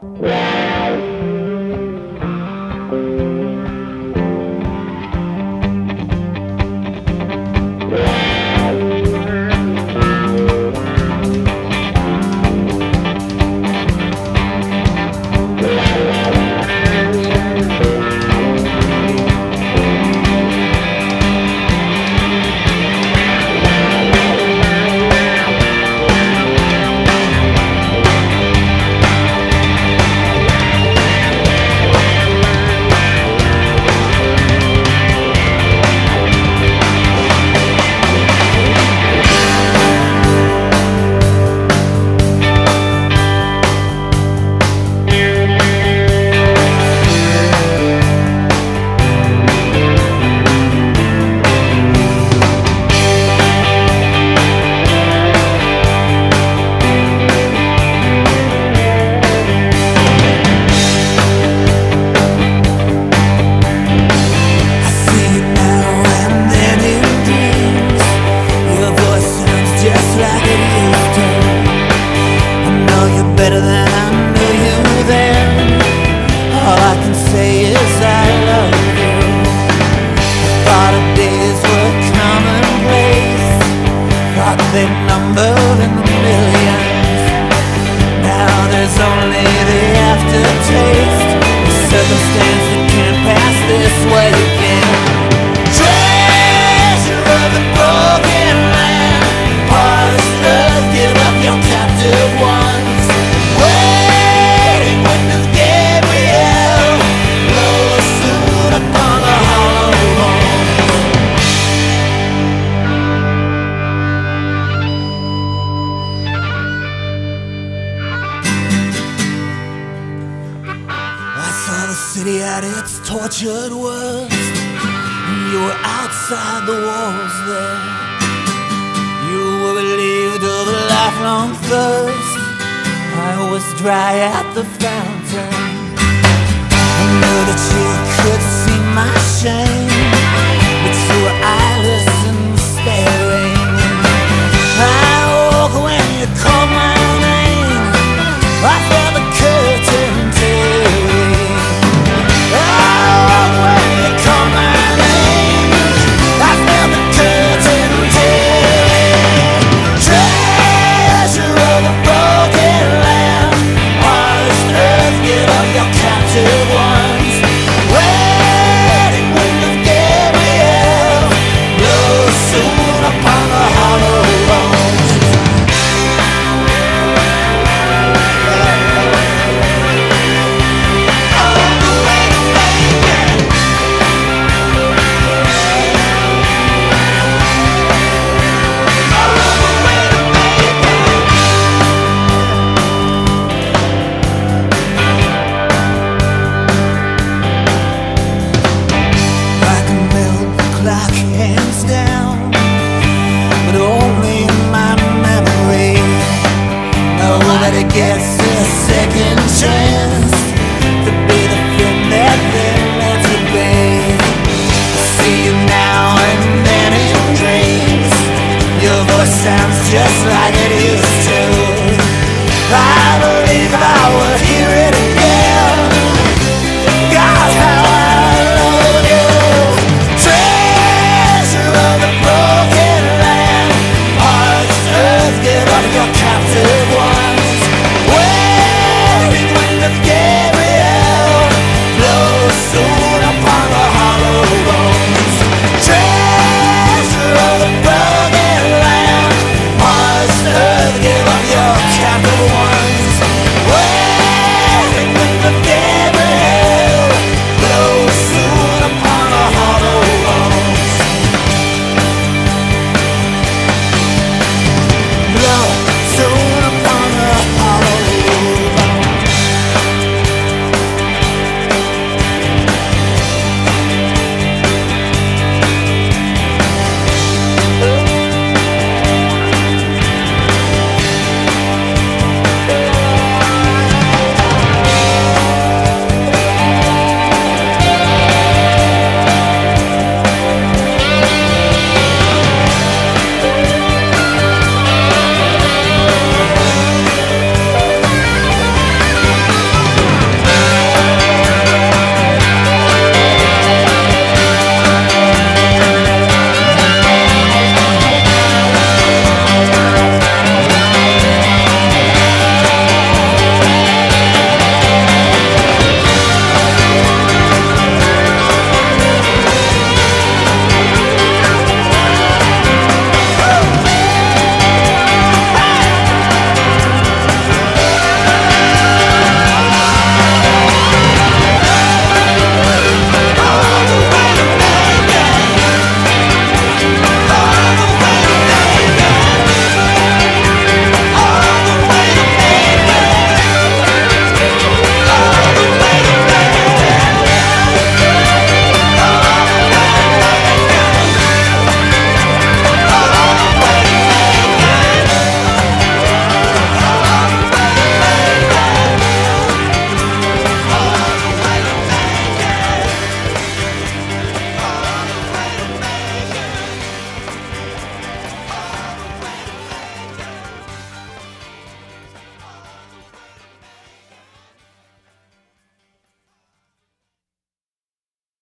Better than I knew you then. All I can say is I love you. I thought our days were commonplace, thought they numbered in the millions. Now there's only the aftertaste, the circumstance that can't pass this way again. Treasure of the broken land, pause, give up your captive ones. City at its tortured worst, you were outside the walls there. You were relieved of a lifelong thirst. I was dry at the fountain. I knew that you could see my shame.